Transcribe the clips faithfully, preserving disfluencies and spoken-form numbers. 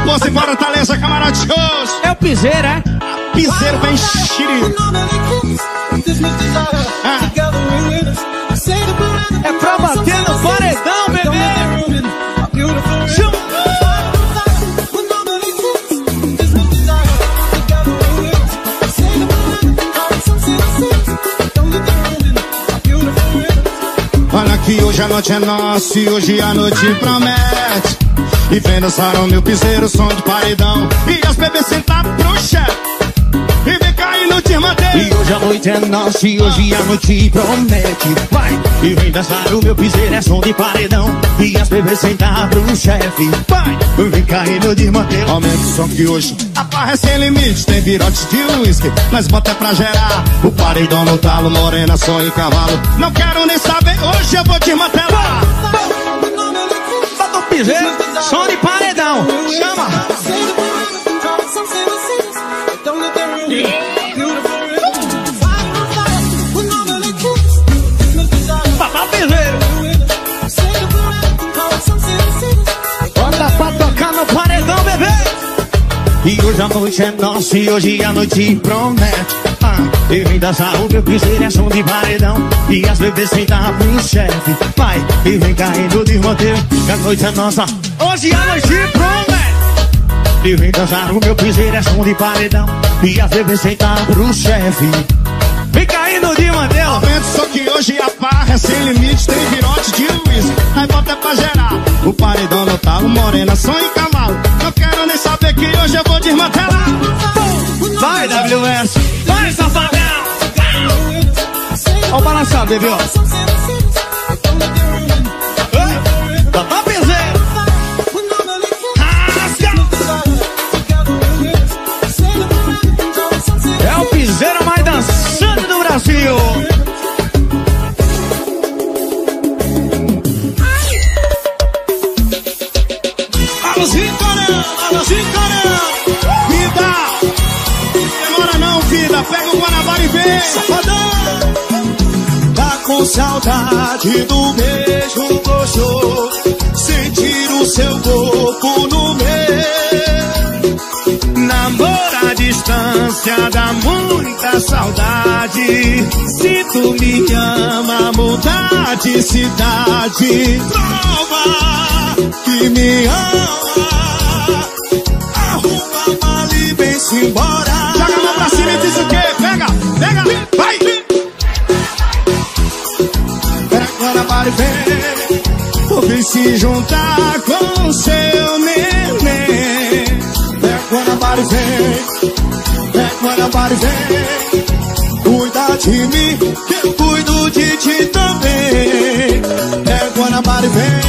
Poço em Fortaleza, camarote shows. É o piseiro, é? Piseiro bem xiri. Ah. É pra bater no paredão, bebê. Olha que hoje a noite é nossa e hoje a noite promete. E vem dançar o meu piseiro, som de paredão. E as bebês sentar pro chefe e vem cair no Dirmandeiro. E hoje a noite é nossa e hoje a noite promete. Vai! E vem dançar o meu piseiro, é som de paredão. E as bebês sentar pro chefe. Vai! Vem cair no Dirmandeiro. Aumenta o som que hoje a barra é sem limite. Tem virote de uísque, nós bota pra gerar. O paredão no talo, morena, som e cavalo. Não quero nem saber, hoje eu vou desmantelar. Bota o piseiro, som de paredão. Chama! Bota o piseiro. Bota pra tocar no paredão, bebê. E hoje a noite é nossa e hoje a noite promete. Ah, e vem dançar o meu piseiro, é som de paredão. E as bebês sentar pro chefe. Vai, e vem caindo de roteiro. Que a noite é nossa, hoje a noite promete. E vem dançar o meu piseiro, é som de paredão. E as bebês sentar pro chefe. Vem caindo de mandeiro. Aumenta só que hoje a barra é sem limite. Tem virote de uísque, aí bota pra gerar. O paredão no talo, morena, som e cavalo. Não quero nem saber que hoje eu vou desmantelar. Vai, W S, vai, safadão. Ó o balançado, bebê, ó. Bota o piseiro. É o piseiro mais dançante do Brasil. Alôzinho, Coreão, alôzinho, Coreão. Vida, demora não, vida. Pega o Guanabara e vem. Safadão. Tá com saudade do beijo gostoso. Sentir o seu corpo no meu. Namoro à distância dá muita saudade. Se tu me ama, mudar de cidade. Prova que me ama. Arruma a mala e vem-se embora. Joga a mão pra cima e diz o quê? Pega, pega, vai! Pega agora, para e vem. Ou vem se juntar com seu neném. Guanabara e vem, é Guanabara e vem. Cuida de mim, que eu cuido de ti também. É Guanabara e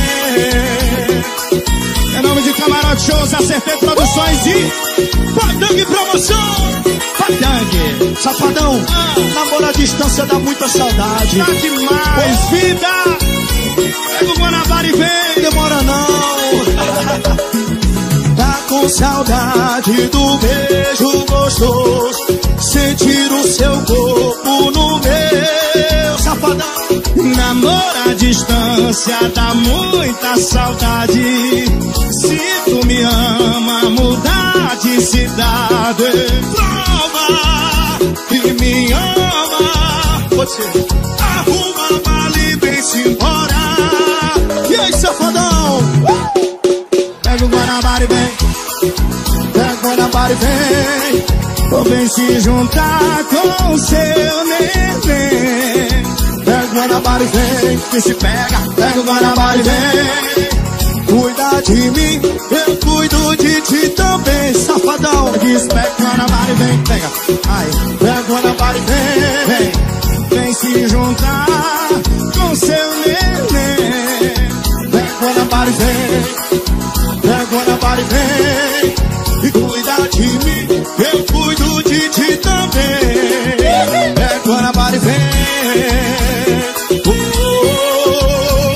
vem. É nome de Camarote Shows, Acertei Produções e Padang Promoção. Padang, safadão, ah. Namoro à distância dá muita saudade. Tá demais, pois vida. Pega o Guanabara e vem. Demora não. Tá com saudade do beijo gostoso. Sentir o seu corpo no meu. Safadão. Namoro à distância dá muita saudade. Se tu me ama, mudar de cidade. Prova que me ama. Você arruma a mala e vem-se embora. E aí, safadão? Pega o Guanabara e vem. Pega o Guanabara e vem. Ou vem se juntar com seu neném. Pega o Guanabara e vem. Que se pega. Pega o Guanabara e vem. Cuida de mim, eu cuido de ti também. Safadão. Diz pega o Guanabara e vem. Pega. Ai. Pega o Guanabara e vem. Vem. Vem se juntar com seu neném. Pega o Guanabara e vem. Pega o Guanabara e vem. E cuida de mim, eu cuido de ti também. Pega o Guanabara e vem. Oh, oh,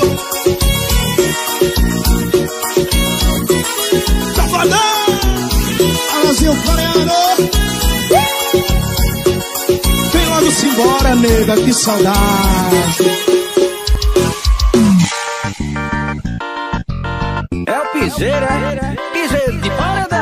oh. Safadão! Alôzinho coreano. Vem logo-se embora, nega, que saudade. É o piseiro, é? Piseiro de paredão.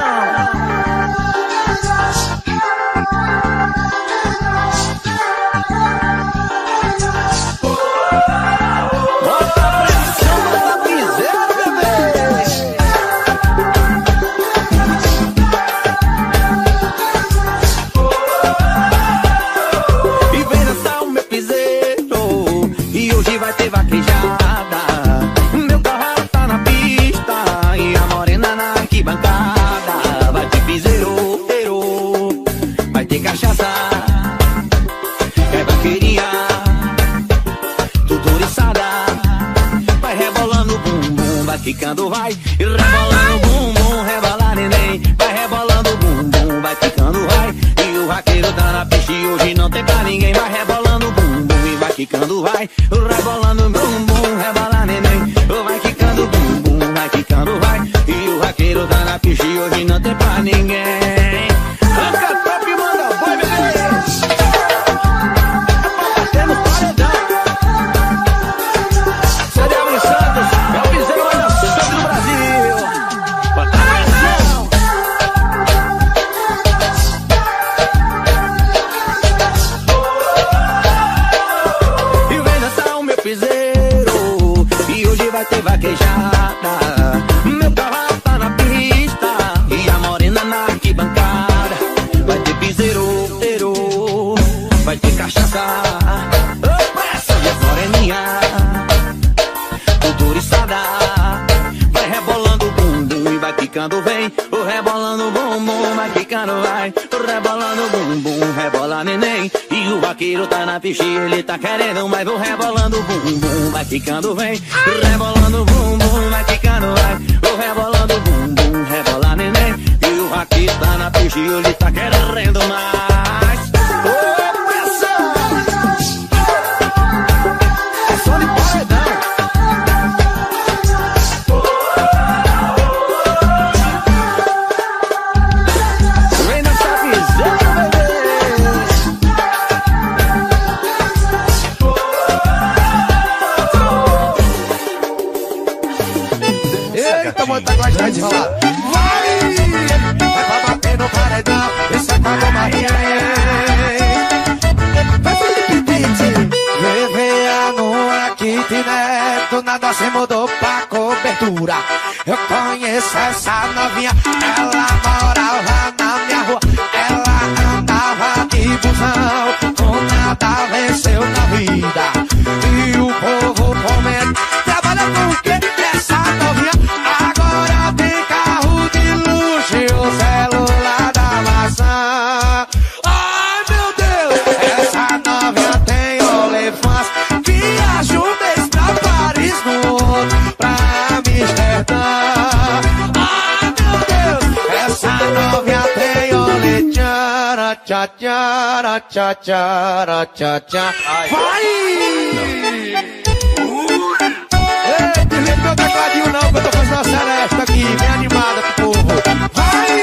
hoje não tem pra ninguém. Arranca top e manda boi, bebê. Batendo paredão. C D W Santos é o piseiro mais assustado do Brasil. Bota pressão. E vem dançar o meu piseiro. E hoje vai ter vaquejada. Meu carro tá na pista e a morena na arquibancada. Vai ter piseiro, teiro, vai ter cachaça. Opa, e a moreninha tutoriçada. Vai rebolando o bumbum e vai quicando, vem. O rebolando o bumbum, vai quicando, vai. O rebolando o bumbum, rebola neném. E o vaqueiro tá na pista, ele tá querendo, mas vou rebolando o bumbum, vai quicando, vem. O rebolando o bumbum, vai quicando, vai. O rebolando o bumbum, rebola neném. E o vaqueiro tá na pista, ele tá querendo mais. Ô, pressão! É som de paredão. Vem nessa piseira, bebê. Eita, muita gostando de falar. Vai! Vai pra bater no paredão. Isso é pra Maria. Vai, Felipe Pitti. Viveando aqui direto, nada se mudou pra cobertura. Eu conheço essa novinha, ela morava na minha rua. Ela andava de busão, com nada venceu na vida. E o povo comenta, trabalha com o quê? Essa novinha agora tem carro de luxo e o celular da maçã. Ai meu Deus, essa novinha tem OnlyFans. Viaja um mês pra Paris, no outro pra Amsterdã. Ai meu Deus, essa novinha tem OnlyFans. Tchá, tchá, tchá, tchá, tchá, tchá. Vai! Ei, desliga meu tecladinho não, que eu tô fazendo a seresta aqui, bem animada com o povo. Vai!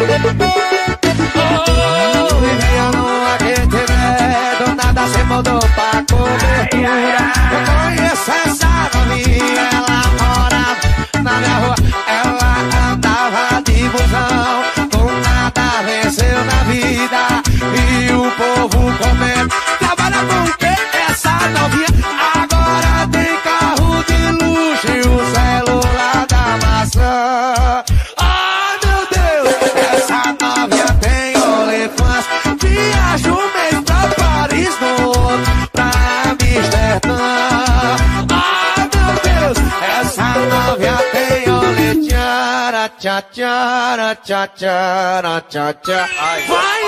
Oh, vivendo aqui direto, nada se mudou pra cobertura. Eu conheço essa novinha, ela morava na minha rua. Ela andava de busão, com nada venceu na vida. E o povo comenta, trabalha com o quê? Essa novinha agora tem carro de luxo e o celular da maçã. Ah, meu Deus, essa novinha tem OnlyFans. Viaja um mês pra Paris, no outro pra Amsterdã. Ah, meu Deus, essa novinha tem OnlyFans. Tchá, tchá, tchá, tchá, tchá, tchá. Vai!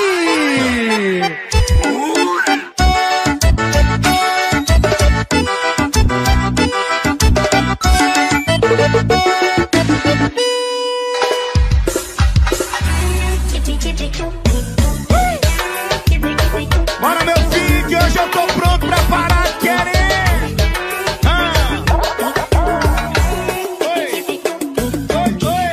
Bora, meu filho, que hoje eu tô pronto pra parar de querer. Ah. Oi. Oi, oi.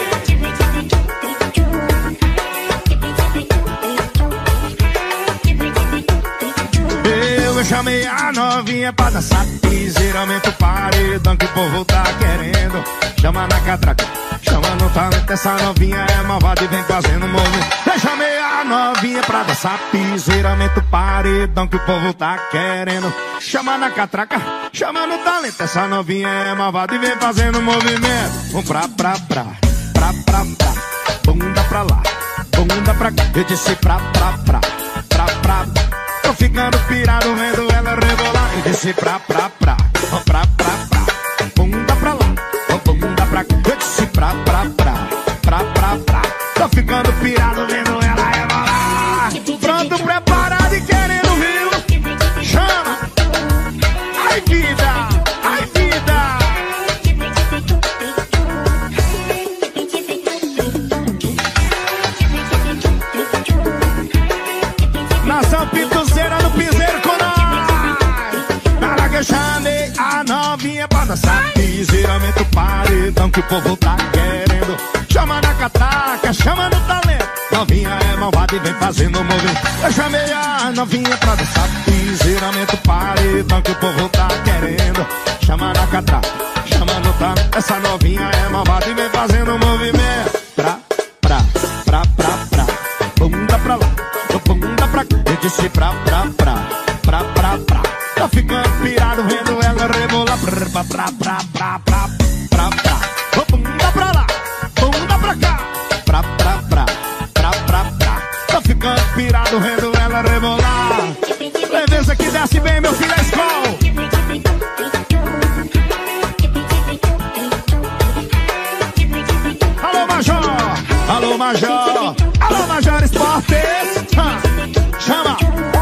Eu chamei a novinha pra dançar piseira, aumenta o paredão que o povo tá querendo. Chama na catraca, chama no talento, essa novinha é malvada e vem fazendo movimento. Eu chamei a novinha pra dançar piseira, aumenta o paredão que o povo tá querendo. Chama na catraca, chama no talento, essa novinha é malvada e vem fazendo movimento. Um pra pra pra, pra pra pra, bunda pra lá, bunda pra cá. Eu disse pra pra pra, pra pra pra. Tô ficando pirado vendo ela rebolar. Eu disse pra pra pra, pra pra pra, bunda pra lá, bunda pra cá. Eu disse pra pra pra, pra pra pra. Tô ficando pirado vendo ela rebolar. Pronto, preparado e querendo, viu? Chama! Ai vida, ai vida. Nação Pituzeira do Piseiro com nós. Na hora que eu chamei a novinha pra dançar piseira, aumenta o paredão que o povo tá querendo. Chama na catraca, chama no talento. Novinha é malvada e vem fazendo movimento. Eu chamei a novinha pra dançar piseiramento, paredão que o povo tá querendo. Chama na catraca, chama no talento. Essa novinha é malvada e vem fazendo movimento. Pra, pra, pra, pra, pra, bunda pra lá, bunda pra cá. Eu disse pra, pra, pra, pra, pra, pra. Tô ficando pirado vendo ela rebolar. Pra, pra, pra, pra, pra, pra, pra, pra. Bunda pra lá, bunda pra cá. Pra, pra, pra, pra, pra, pra. Tô ficando pirado vendo ela rebolar. Leveza que desce bem, meu filho, é escola. Alô, Major, alô, Major, alô, Major Esportes. Ah, chama.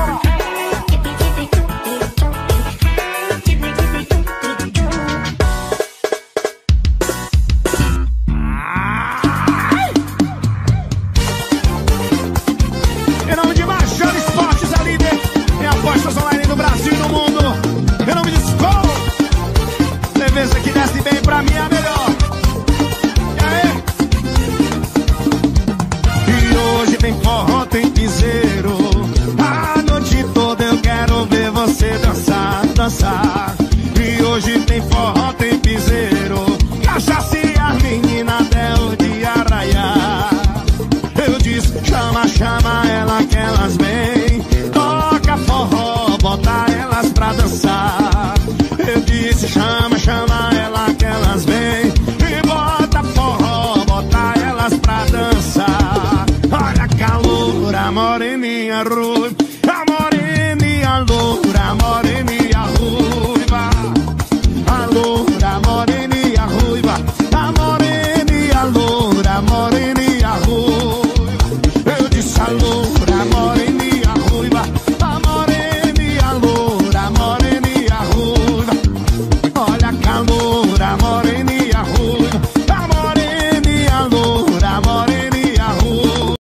Em nome de Major Esportes, a líder em apostas online no Brasil e no mundo. Em nome de Skol, leveza que desce bem, pra mim é a melhor. E aí? E hoje tem forró, tem piseiro. A noite toda eu quero ver você dançar, dançar. E hoje tem forró, tem piseiro. Cachaça e as meninas até o dia raiar. Eu disse, chama, chama ela que elas vêm. Toca forró, bota elas pra dançar. Eu disse, chama, chama ela que elas vêm. E bota forró, bota elas pra dançar. Olha a calor, a moreninha ruiva, a moreninha loura, a moreninha ruiva. A loura, a moreninha ruiva, a moreninha loura, a moreninha ruiva. Eu disse a loura, a moreninha ruiva, a moreninha loura, a moreninha ruiva. Olha a calor, a moreninha ruiva, a moreninha loura, a moreninha ruiva.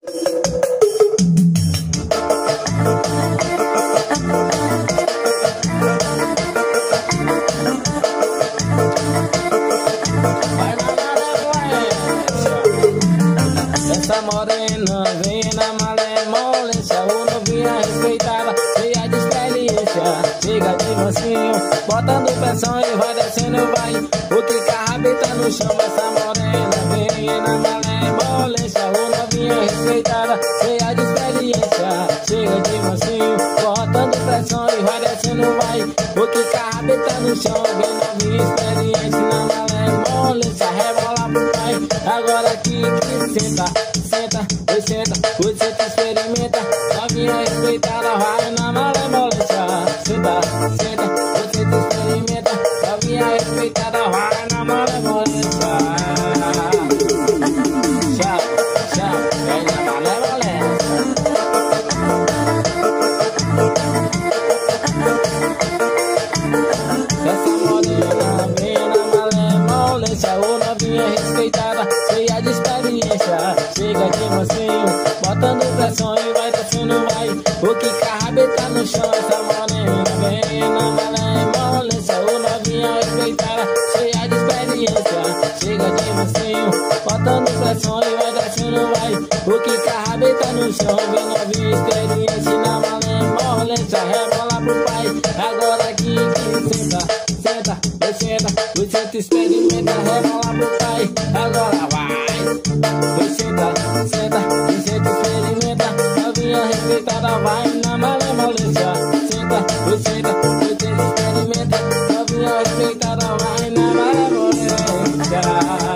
Essa morena vem na malemolência, o novinha respeitada, cheia de experiência. Chega de mansinho, botando pressão e vai descendo, vai. O que carrabita no chão, essa morena vem na malemolência, o novinha respeitada, cheia de experiência. Chega de mansinho, botando pressão e vai descendo, vai. O que carrabita no chão, vem novinha experiente na malemolência, rebola pro pai. Agora aqui que senta, senta, oi senta, oi senta, experimenta. Novinha respeitada, vai na malemolência. Senta, senta, oi senta, experimenta. Novinha respeitada, vai na malemolência. Tchau, tchau, vem na malemolência. Essa morena vem na malemolência, o novinha respeitada, cheia de experiência. Chega de mansinho, botando pressão e vai descendo, vai. O que carrabeta no chão, essa morena vem na malemolência, o novinha respeitada, cheia de experiência. Chega de mansinho, botando pressão e vai descendo, vai. O que carrabeta no chão, vem novinha experiência na malemolência, rebola pro pai. Agora aqui que senta, senta, oi senta, oi senta, experimenta, rebola pro pai. Agora vai. Oi senta, senta, oi senta, experimenta. Novinha respeitada, vai na malemolência. Senta, oi senta, oi senta, experimenta. Novinha respeitada, vai na malemolência.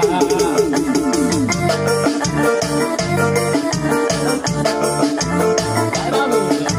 Vai novinha.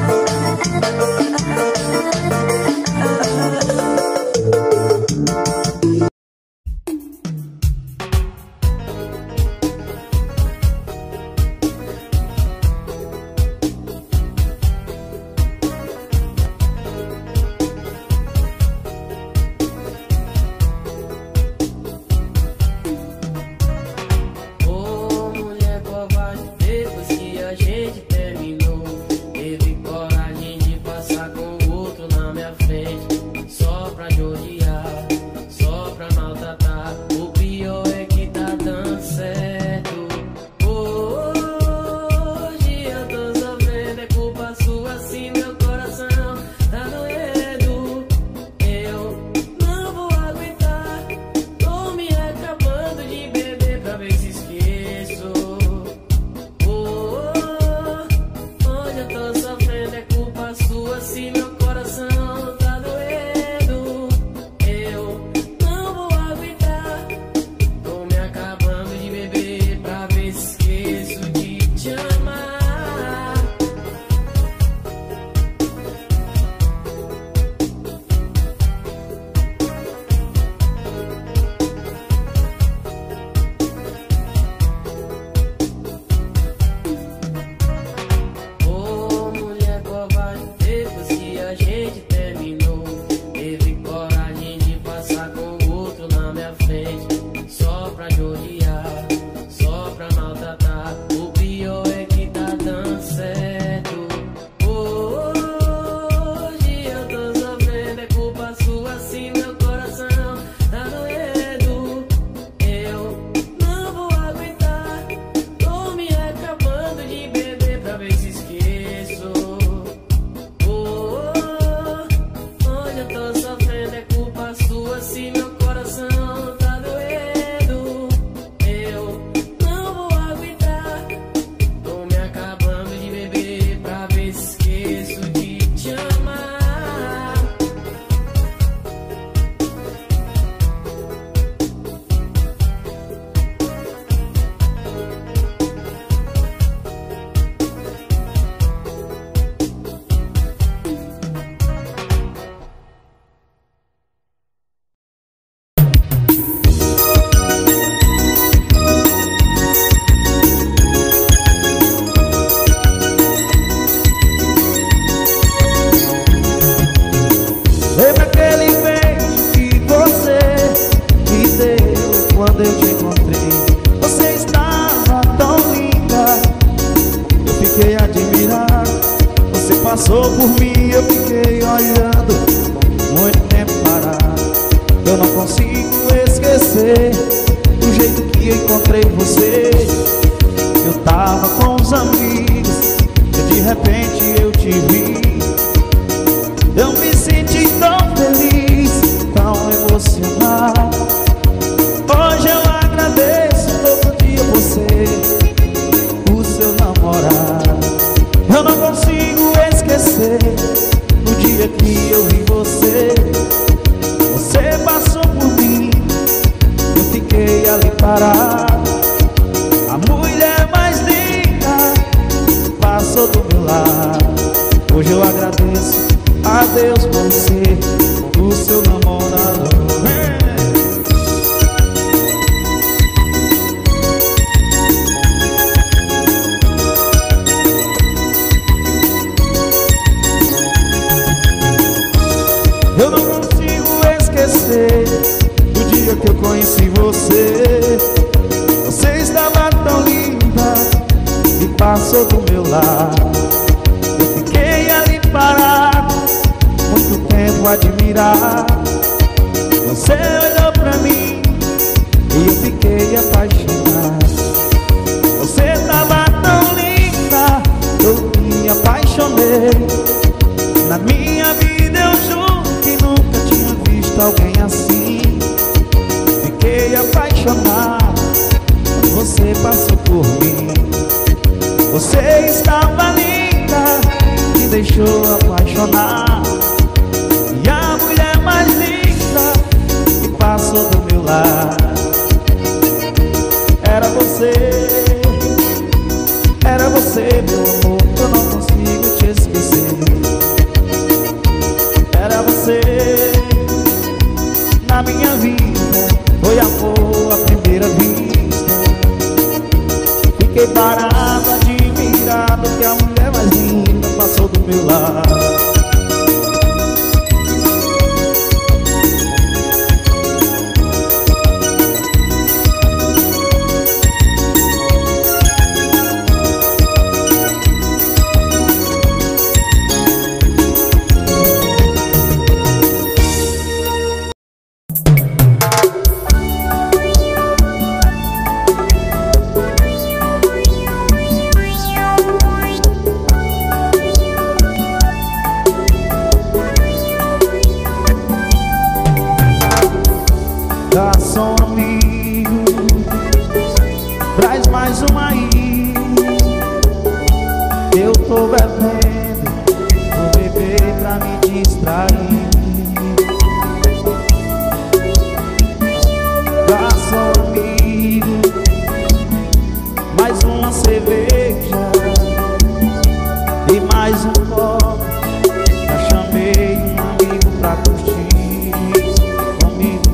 passou por mim, eu fiquei olhando muito tempo parado. Eu não consigo esquecer do jeito que encontrei você. Eu tava com os amigos e de repente eu te vi. Eu me senti tão feliz, tão emocionado. Hoje eu agradeço todo dia você, o seu namorado. Eu não consigo esquecer o dia que eu vi você. Você passou por mim, eu fiquei ali parado. A mulher mais linda passou do meu lado. Hoje eu agradeço a Deus por ser o seu namorado. Eu não consigo esquecer do dia que eu conheci você. Você estava tão linda e passou do meu lado. Eu fiquei ali parado, muito tempo a admirar. Você olhou pra mim e eu fiquei apaixonado. Você estava tão linda, eu me apaixonei. Na minha vida eu juro que nunca tinha visto alguém assim. Fiquei apaixonado quando você passou por mim. Você estava linda, me deixou apaixonar. E a mulher mais linda que passou do meu lado era você. Era você, meu amor, eu não consigo te esquecer. Era você na minha vida, foi amor à primeira vista. Fiquei parado, admirado que a mulher mais linda passou do meu lado. Garçom amigo, traz mais uma aí. Eu tô bebendo, vou beber pra me distrair. Garçom amigo, mais uma cerveja e mais um copo. Já chamei um amigo pra curtir comigo.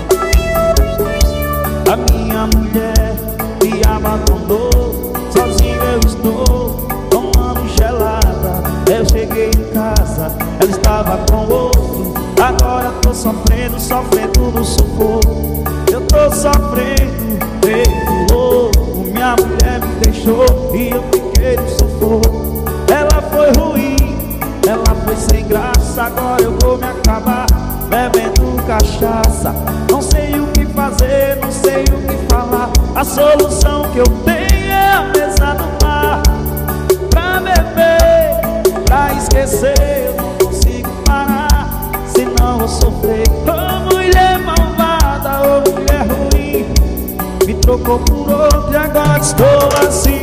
A minha mulher me abandonou, sozinho eu estou tomando gelada. Eu cheguei em casa, ela estava com outro. Agora tô sofrendo, sofrendo no sufoco. Eu tô sofrendo, feito louco. Minha mulher me deixou e eu fiquei no sufoco. Ela foi ruim, ela foi sem graça. Agora eu vou me acabar bebendo cachaça. Não sei o que fazer, não sei o que falar. A solução que eu tenho é a mesa do mar. Pra beber, pra esquecer, eu não consigo parar. Senão eu sofrer. Ô mulher malvada, ô mulher ruim, me trocou por outro e agora estou assim.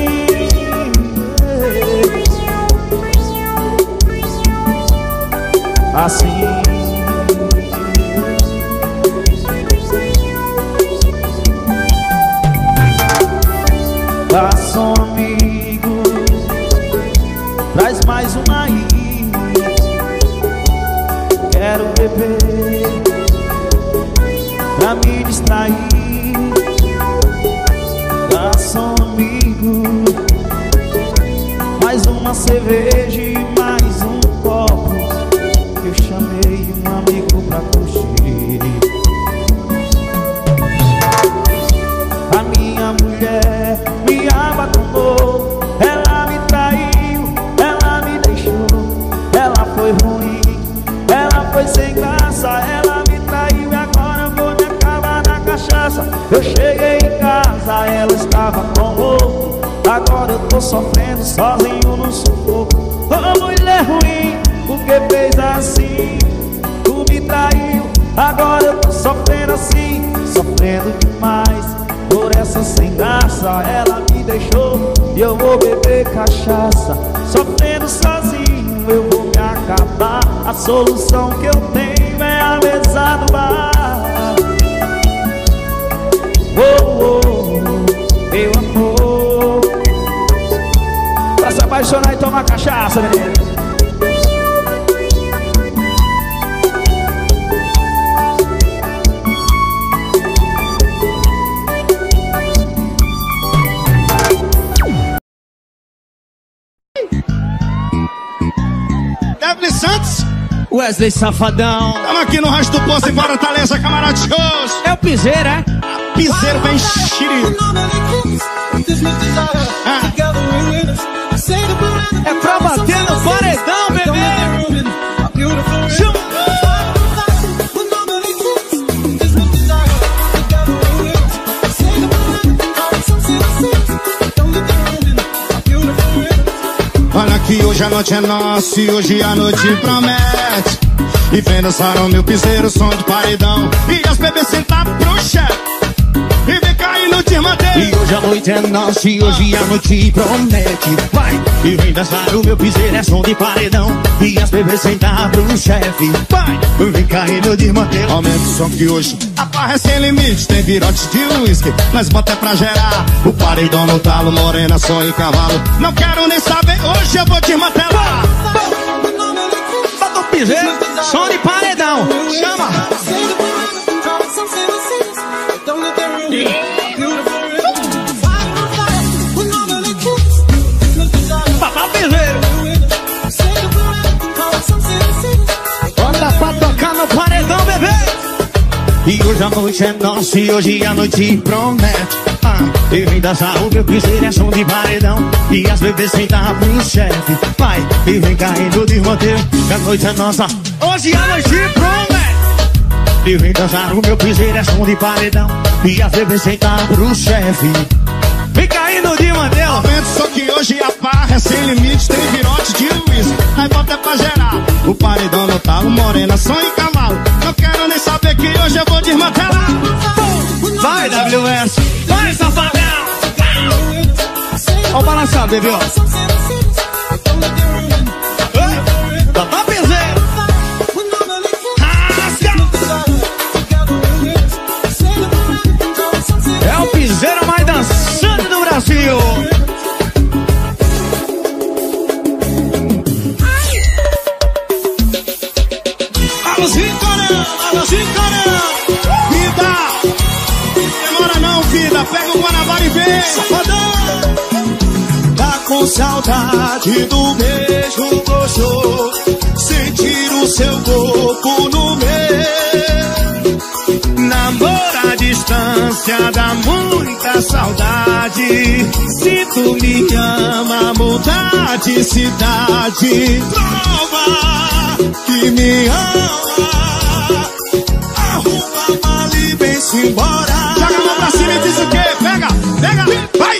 Assim. Garçom amigo, traz mais uma aí. Quero beber pra me distrair. Garçom amigo, mais uma cerveja e mais um copo. Eu chamei um amigo pra curtir. A minha mulher me abandonou, ela me traiu, ela me deixou. Eu cheguei em casa, ela estava com outro. Agora eu tô sofrendo sozinho no sufoco. Ô mulher ruim, por que fez assim? Tu me traiu, agora eu tô sofrendo assim. Sofrendo demais por essa sem graça. Ela me deixou e eu vou beber cachaça. Sofrendo sozinho eu vou me acabar. A solução que eu tenho é a mesa do bar. Oh, oh, meu amor, pra se apaixonar e tomar cachaça, menino. Devlin Santos, Wesley Safadão. tamo aqui no Rancho do Poço em Fortaleza, camarada shows. É o piseiro, é? Piseiro bem xiri. Ah. É pra bater no paredão, bebê. Olha que hoje a noite é nossa e hoje a noite promete. E vem dançar o meu piseiro, som de paredão. E as bebês sentar pro chefe e vem cair no Dirmandeiro. E hoje a noite é nossa e hoje a noite promete. Vai, e vem dançar o meu piseiro, é som de paredão. E as bebês sentar pro chefe. Vai, vem cair no Dirmandeiro. Aumenta o som que hoje a barra é sem limite. Tem virote de uísque, nós bota é pra gerar. O paredão no talo, morena, som e cavalo. Não quero nem saber, hoje eu vou desmantelar. Bota o piseiro, som de paredão. Chama. Papá piseiro. Bota pra tocar no paredão, bebê. E hoje a noite é nossa e hoje a noite promete. Ah, e vem dançar o meu piseiro, é som de paredão. E as bebês sentar pro chefe. Vai, e vem caindo de roteiro. Que a noite é nossa, hoje a noite promete. E vem dançar o meu piseiro, é som de paredão. E as bebês sentar pro chefe. Vem caindo de mantel. Aumenta o som que hoje a barra é sem limite. Tem virote de uísque, nós bota é pra gerar. O paredão no talo, morena, som e cavalo. Não quero nem saber que hoje eu vou desmantelar. Vai, W S, vai, safadão. Ó o balançado, bebê, ó. Papá piseiro. É o piseiro mais dançante do Brasil. Alôzinho, Corão, alôzinho, Corão. Vida, demora não, vida. Pega o Guanabara e vem. Safadão. Tá com saudade do beijo gostoso. Sentir o seu corpo no meu. Namoro à distância dá muita saudade. Se tu me ama, mudar de cidade. Prova que me ama. Arruma a mala e vem-se embora. Joga a mão pra cima e diz o quê? Pega, pega, vai!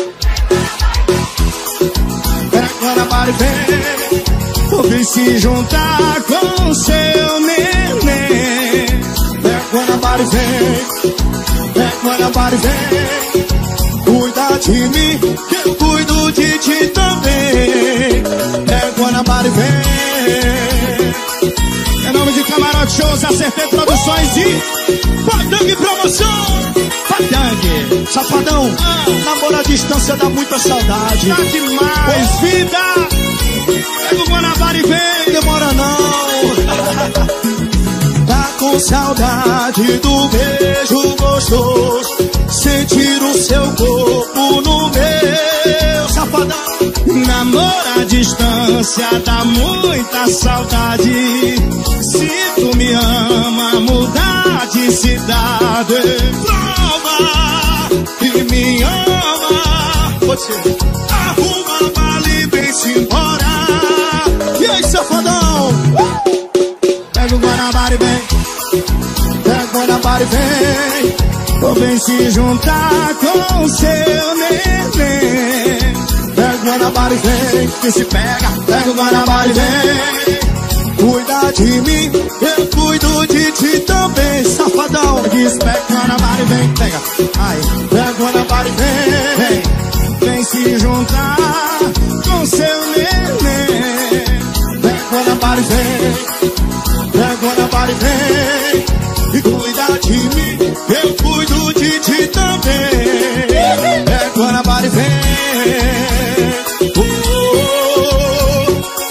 Pega agora, para e vem. Vem se juntar com seu neném. Pega Guanabara e vem. Pega Guanabara e vem. Cuida de mim, que eu cuido de ti também. Pega Guanabara e vem. Em nome de Camarote Shows, Acertei Produções e Padang Promoção. Padang, Safadão, ah. Namoro à distância dá muita saudade. Tá demais, vida. Pega o Guanabara e vem. Demora não. Tá com saudade do beijo gostoso. Sentir o seu corpo no meu. Safadão. Namoro à distância dá muita saudade. Se tu me ama, mudar de cidade. Prova que me ama. Você arruma a mala e vem-se embora. E aí, safadão? Pega o Guanabara e vem. Pega o Guanabara e vem. Ou vem se juntar com o seu neném. Pega o Guanabara e vem, que se pega. Pega o Guanabara e vem. Cuida de mim, eu cuido de ti também, safadão. Diz, pega o Guanabara e vem, pega. Ai, pega o Guanabara e vem, vem. Vem se juntar com seu neném. Pega o Guanabara e vem. Pega o Guanabara e vem. E cuida de mim, eu cuido de ti também. Pega o Guanabara e vem. Oh, oh,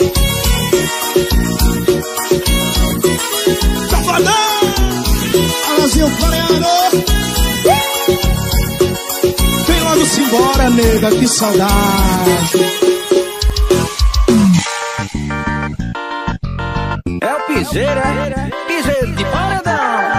oh. Safadão! Alazinho coreano. Vem logo-se embora, nega, que saudade. É o piseiro, é? Piseiro de paredão.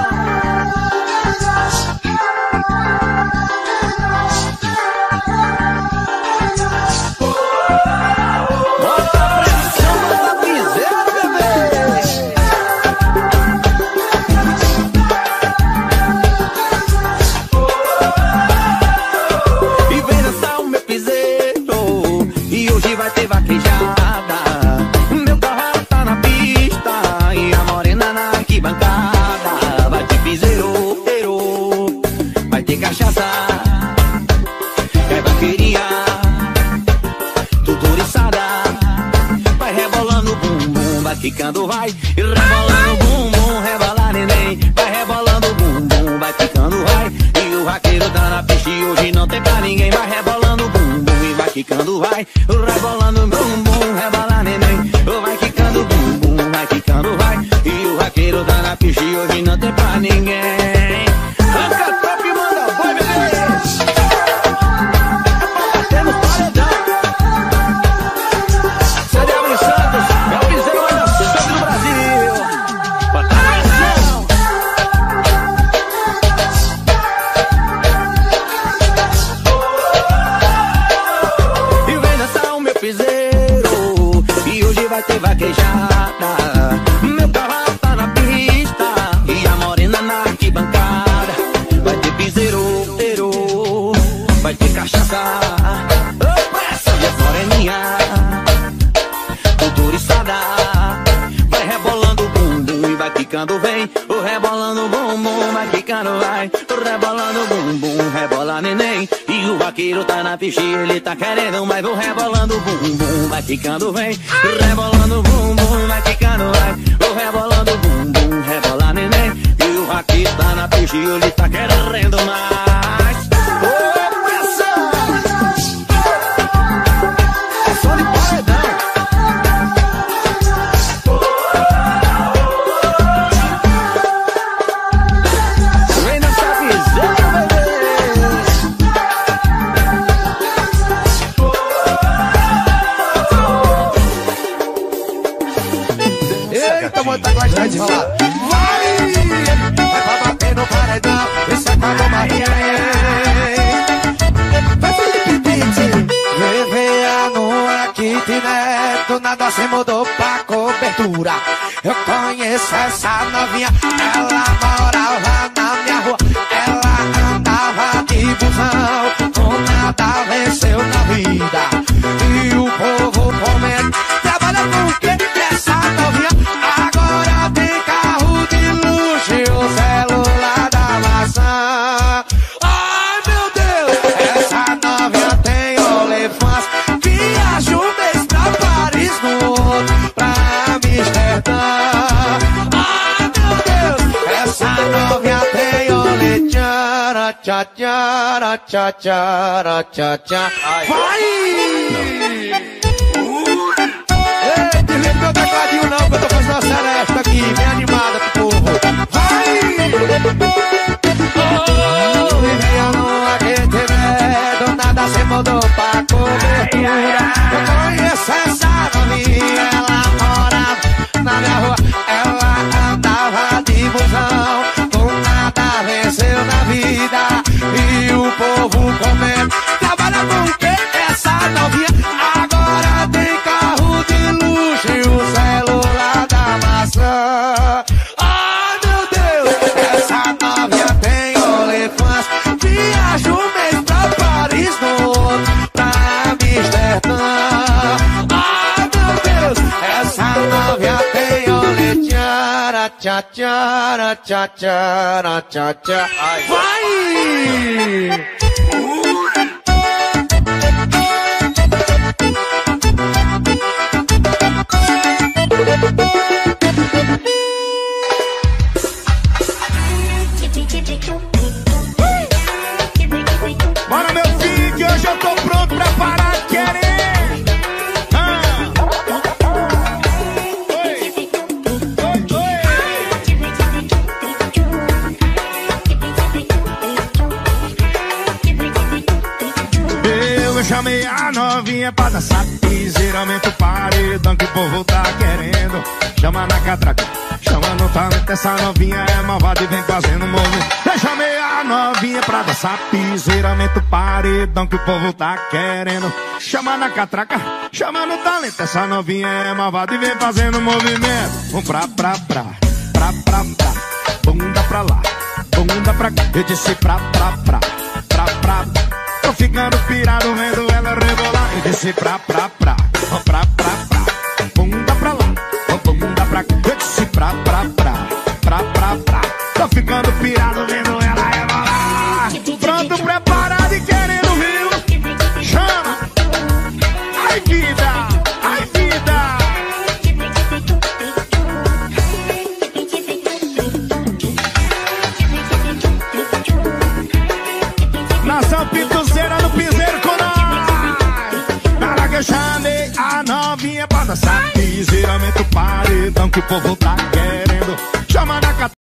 Bota a pressão, bota piseiro, bebê. E vem dançar o meu piseiro. E hoje vai ter vaquejada. Meu carro tá na pista e a morena na arquibancada. Vai ter piseiro, pero, vai ter cachaça, é vaqueirinha, tudo oriçada. Vai rebolando o bumbum, vai ficando, vai e rebolando o bumbum, rebola neném. Vai rebolando o bumbum, vai ficando, vai. E o vaqueiro tá na pista e hoje não tem pra ninguém. Vai rebolando o bumbum e vai ficando, vai rebolando o bumbum, rebola neném. Vai ficando bumbum, vai ficando, vai. E o vaqueiro tá na pista e hoje não tem pra ninguém. Arranca top e manda boi, bebê. Temos paredão. C D L Santos é o piseiro mais dançante do Brasil. Bota a pressão. E vem dançar o meu piseiro. E hoje vai ter vaquejada. Meu carro tá na pista e a morena na arquibancada. Vai ter piseiro, pero, vai ter cachaça. Opa, essa é moreninha, tudo oriçada. Vai rebolando o bumbum e vai ficando, vem. O rebolando o bumbum, vai ficando, vai. O rebolando o bumbum, rebola neném. E o vaqueiro tá na pista e ele tá querendo, mas vou rebolando o bumbum, vai ficando, vem. Rebolando o bumbum, vai ficando, vai. Vou rebolando o bumbum, rebola neném. E o vaqueiro tá na pista e ele tá querendo mais. Ô, pressão! É som de paredão. Vem nessa piseira, bebê. Eita, muita gostando de rolar. Vai! Vai pra bater no paredão. Isso é pra Maria. Vai, Felipe Pitti. Viver numa kitnet. Do nada se mudou pra cobertura. Eu conheço essa novinha. Ela morava na minha rua. Ela andava de busão. Com nada venceu na vida. E o povo comenta. Trabalha com o quê? Essa novinha agora tem carro de luxo e o celular da maçã. Ai, meu Deus! Essa novinha tem OnlyFans. Viaja um mês pra Paris, no outro pra Amsterdã. Ai, meu Deus! Essa novinha tem OnlyFans. Tchá, tchá, tchá, tchá, tchá, tchá. Vai! Ei, desliga meu tecladinho não, que eu tô fazendo uma seresta aqui, bem animada pro povo. Vai! Oh, vivia numa Q T V, do nada se mudou pra cobertura. Eu conheço essa novinha, ela morava na minha rua. Ela andava de busão, com nada venceu na vida. E o povo comenta, trabalha com quem? Essa novinha tchara, tchá, tchara, tchá, tchara, tchá, tchá. Vai! Bora, meu filho, que hoje eu tô pronto pra parar de querer. Ah. Oi. Oi, oi. Eu chamei a novinha pra dançar piseiramente o paredão que o povo tá querendo. Chama na catraca, chama no talento, essa novinha é malvada e vem fazendo movimento. Eu chamei a novinha pra dançar piseiramente o paredão que o povo tá querendo. Chama na catraca, chama no talento, essa novinha é malvada e vem fazendo movimento. Um pra pra pra, pra pra pra, bunda pra lá, bunda pra cá. Eu disse pra pra pra, pra pra pra. Tô ficando pirado vendo ela rebolar. Eu disse pra pra pra, pra pra pra, bunda pra lá, bunda pra cá. Eu disse pra pra pra, pra pra pra. Tô ficando pirado vendo ela rebolar. Pronto, preparado e querendo rio. Chama! Ai vida, ai vida. Nação Pituzeira no piseiro com nós. Na hora que eu chamei a novinha pra dançar piseiramente o paredão que o povo tá querendo. Chama na cat...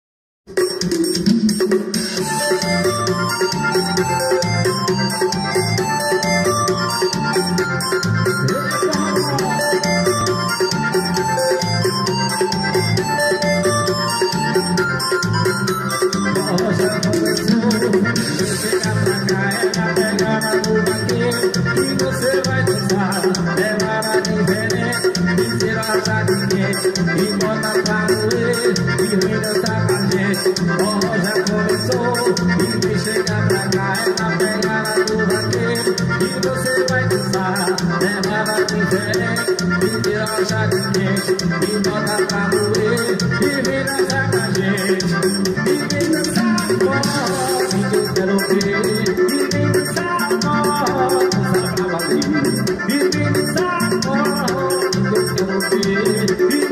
E bota pra doer, e vem dançar com a gente. Oh, já começou, e vem chegar pra cá. É na pegada do vaqueiro, e você vai dançar. É nada diferente, e vem dançar com a gente. E bota pra doer, e vem dançar com a gente. E vem dançar forte, que eu quero ver. E vem dançar forte, dançar pra valer. E vem dançar forte, que eu quero ver.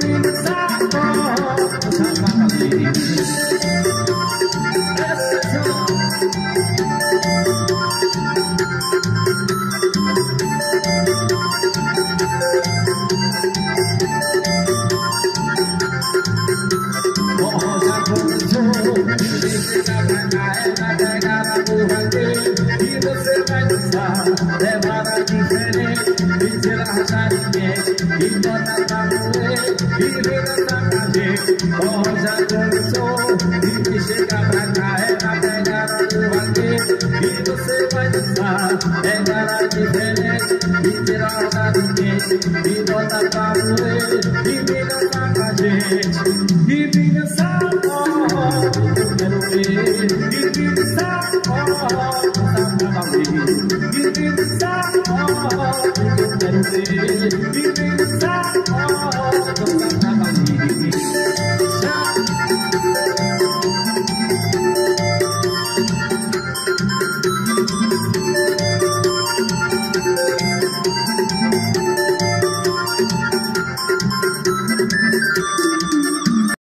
E bota pra doer, e vem dançar com a gente. E vem dançar forte, eu quero ver. E vem dançar forte, dançar pra valer. E vem dançar forte, eu quero ver.